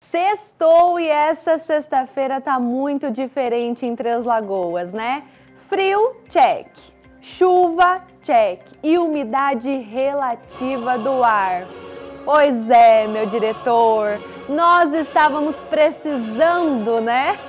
Sextou e essa sexta-feira tá muito diferente em Três Lagoas, né? Frio, check. Chuva, check. E umidade relativa do ar. Pois é, meu diretor, nós estávamos precisando, né?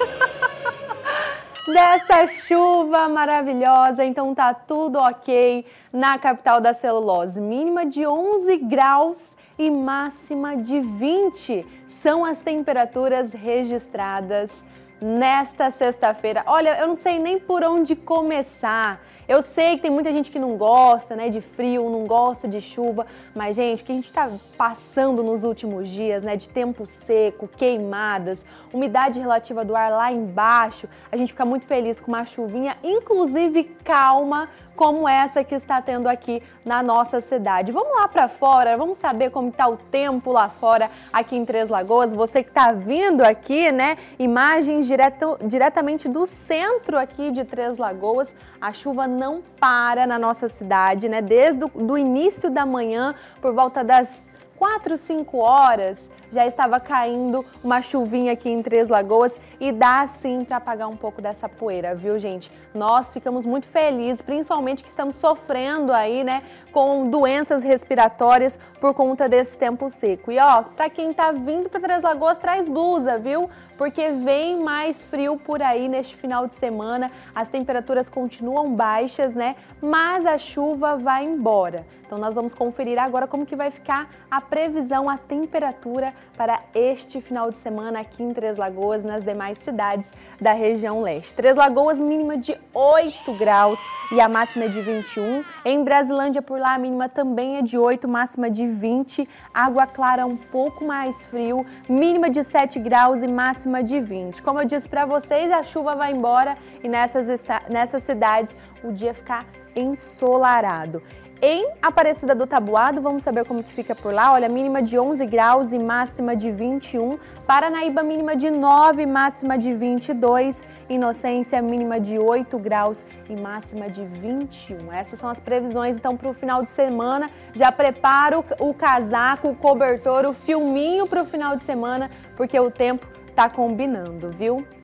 Dessa chuva maravilhosa, então tá tudo ok na capital da celulose. Mínima de 11 graus e máxima de 20 são as temperaturas registradas nesta sexta-feira. Olha, eu não sei nem por onde começar. Eu sei que tem muita gente que não gosta, né, de frio, não gosta de chuva, mas, gente, o que a gente está passando nos últimos dias, né, de tempo seco, queimadas, umidade relativa do ar lá embaixo, a gente fica muito feliz com uma chuvinha, inclusive calma, como essa que está tendo aqui na nossa cidade. Vamos lá para fora, vamos saber como está o tempo lá fora, aqui em Três Lagoas. Você que está vindo aqui, né, imagens diretamente do centro aqui de Três Lagoas. A chuva não para na nossa cidade, né, desde o início da manhã, por volta das 4, 5 horas, já estava caindo uma chuvinha aqui em Três Lagoas e dá sim para apagar um pouco dessa poeira, viu, gente? Nós ficamos muito felizes, principalmente que estamos sofrendo aí, né, com doenças respiratórias por conta desse tempo seco. E ó, para quem tá vindo para Três Lagoas, traz blusa, viu? Porque vem mais frio por aí neste final de semana, as temperaturas continuam baixas, né? Mas a chuva vai embora. Então nós vamos conferir agora como que vai ficar a previsão, a temperatura para este final de semana aqui em Três Lagoas, nas demais cidades da região leste. Três Lagoas, mínima de 8 graus e a máxima é de 21. Em Brasilândia, por lá, a mínima também é de 8, máxima de 20. Água Clara, um pouco mais frio, mínima de 7 graus e máxima de 20. Como eu disse para vocês, a chuva vai embora e nessas cidades o dia ficar ensolarado. Em Aparecida do Taboado, vamos saber como que fica por lá. Olha, mínima de 11 graus e máxima de 21. Paranaíba, mínima de 9, máxima de 22. Inocência, mínima de 8 graus e máxima de 21. Essas são as previsões, então, para o final de semana. Já prepara o casaco, o cobertor, o filminho para o final de semana, porque o tempo tá combinando, viu?